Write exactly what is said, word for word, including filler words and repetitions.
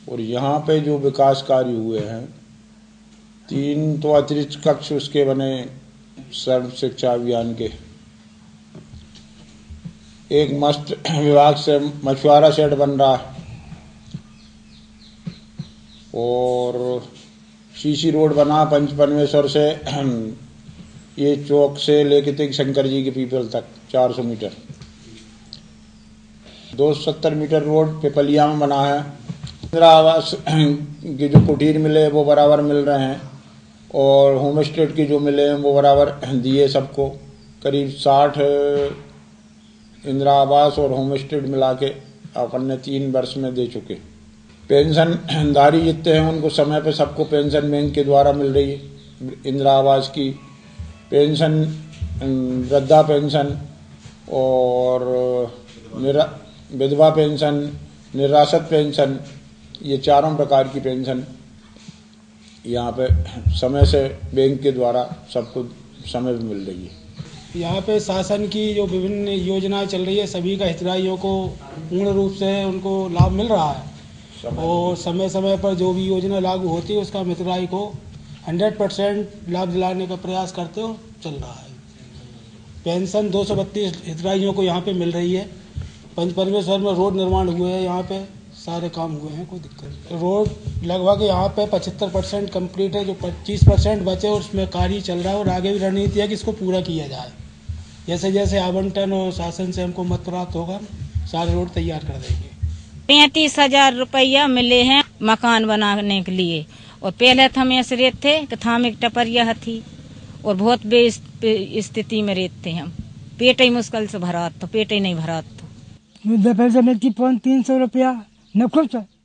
और यहाँ पे जो विकास कार्य हुए हैं, तीन तो अतिरिक्त कक्ष उसके बने सर्व शिक्षा अभियान के, एक मस्त विभाग से मछुआरा शेड बन रहा है और सीसी रोड बना पंचपरमेश्वर से ये चौक से लेके तक शंकर जी के पीपल तक चार सौ मीटर, दो सौ सत्तर मीटर रोड पिपलिया में बना है। इंदिरा आवास की जो कुटीर मिले वो बराबर मिल रहे हैं और होम स्टे की जो मिले हैं वो बराबर दिए सबको। करीब साठ इंदिरा आवास और होम स्टे मिला के अपन ने तीन वर्ष में दे चुके। पेंशन धारी जितने हैं उनको समय पे सबको पेंशन बैंक के द्वारा मिल रही है। इंदिरा आवास की पेंशन, वृद्धा पेंशन और निरा विधवा पेंशन, निराश्रित पेंशन, ये चारों प्रकार की पेंशन यहाँ पे समय से बैंक के द्वारा सबको समय पे मिल रही है। यहाँ पे शासन की जो विभिन्न योजनाएं चल रही है सभी का हितग्राहियों को पूर्ण रूप से उनको लाभ मिल रहा है और समय समय पर जो भी योजना लागू होती है उसका हितग्राही को सौ परसेंट लाभ दिलाने का प्रयास करते हो चल रहा है। पेंशन दो सौ बत्तीस हितग्राहियों को यहाँ पे मिल रही है। पंचपरमेश्वर में रोड निर्माण हुए हैं, यहाँ पे सारे काम हुए हैं, कोई दिक्कत नहीं। रोड लगभग यहाँ पे पचहत्तर परसेंट कम्प्लीट है, जो पच्चीस परसेंट बचे उसमें कार्य चल रहा है और आगे भी रणनीति है कि इसको पूरा किया जाए। जैसे जैसे आवंटन और शासन से हमको मत प्राप्त होगा सारे रोड तैयार कर देंगे। पैंतीस हजार रुपया मिले हैं मकान बनाने के लिए और पहले तो हम ऐसे रेत थे कि थाम एक टपरिया थी और बहुत बे स्थिति में रेत थे हम। पेट ही मुश्किल से भरा तो पेट ही नहीं भरा तो तीन सौ रुपया न खुश